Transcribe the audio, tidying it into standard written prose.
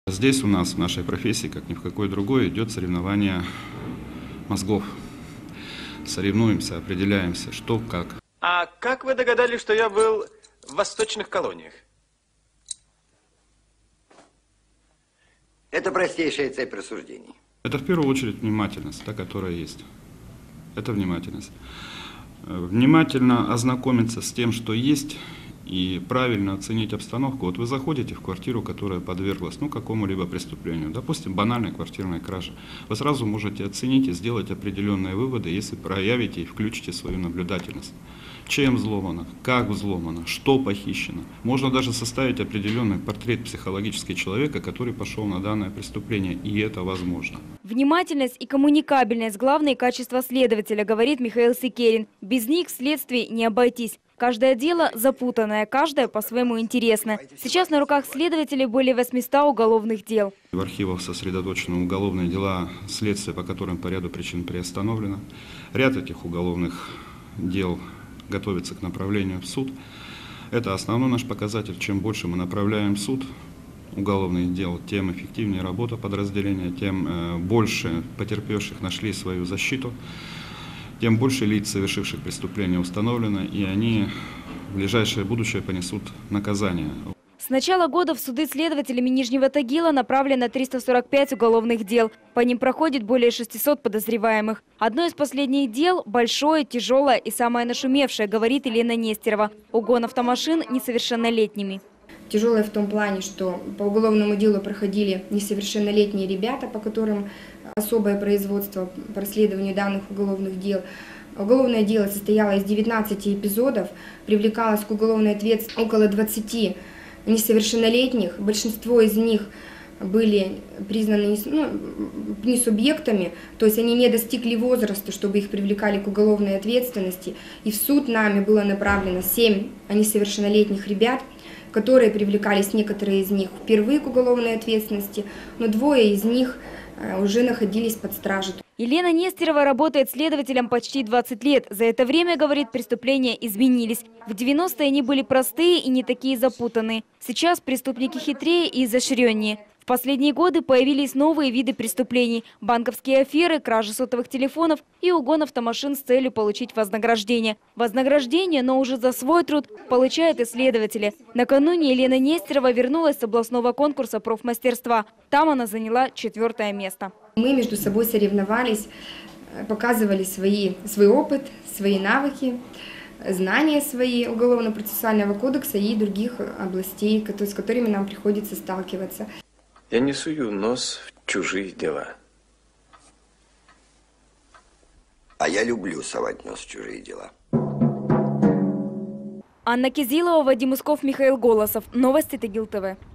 Здесь у нас, в нашей профессии, как ни в какой другой, идет соревнование мозгов. Соревнуемся, определяемся, что, как. А как вы догадались, что я был в восточных колониях? Это простейшая цепь рассуждений. Это в первую очередь внимательность, та, которая есть. Это внимательность. Внимательно ознакомиться с тем, что есть, и правильно оценить обстановку. Вот вы заходите в квартиру, которая подверглась какому-либо преступлению, допустим, банальной квартирной краже. Вы сразу можете оценить и сделать определенные выводы, если проявите и включите свою наблюдательность. Чем взломано, как взломано, что похищено. Можно даже составить определенный портрет психологического человека, который пошел на данное преступление, и это возможно. Внимательность и коммуникабельность – главные качества следователя, говорит Михаил Секерин. Без них в следствии не обойтись. Каждое дело запутанное, каждое по-своему интересно. Сейчас на руках следователей более 800 уголовных дел. В архивах сосредоточены уголовные дела, следствие по которым по ряду причин приостановлено. Ряд этих уголовных дел готовится к направлению в суд. Это основной наш показатель. Чем больше мы направляем в суд уголовных дел, тем эффективнее работа подразделения, тем больше потерпевших нашли свою защиту, тем больше лиц, совершивших преступления, установлено, и они в ближайшее будущее понесут наказание. С начала года в суды следователями Нижнего Тагила направлено 345 уголовных дел. По ним проходит более 600 подозреваемых. Одно из последних дел – большое, тяжелое и самое нашумевшее, говорит Елена Нестерова. Угон автомашин несовершеннолетними. Тяжелое в том плане, что по уголовному делу проходили несовершеннолетние ребята, по которым особое производство по расследованию данных уголовных дел. Уголовное дело состояло из 19 эпизодов, привлекалось к уголовной ответственности около 20 несовершеннолетних. Большинство из них были признаны не субъектами, то есть они не достигли возраста, чтобы их привлекали к уголовной ответственности. И в суд нами было направлено 7 несовершеннолетних ребят, которые привлекались, некоторые из них впервые к уголовной ответственности, но 2 из них уже находились под стражей. Елена Нестерова работает следователем почти 20 лет. За это время, говорит, преступления изменились. В 90-е они были простые и не такие запутанные. Сейчас преступники хитрее и изощреннее. В последние годы появились новые виды преступлений – банковские аферы, кражи сотовых телефонов и угон автомашин с целью получить вознаграждение. Вознаграждение, но уже за свой труд, получают и следователи. Накануне Елена Нестерова вернулась с областного конкурса профмастерства. Там она заняла 4-е место. Мы между собой соревновались, показывали свой опыт, свои навыки, знания свои Уголовно-процессуального кодекса и других областей, с которыми нам приходится сталкиваться. Я не сую нос в чужие дела. А я люблю совать нос в чужие дела. Анна Кизилова, Вадим Усков, Михаил Голосов. Новости Тагил ТВ.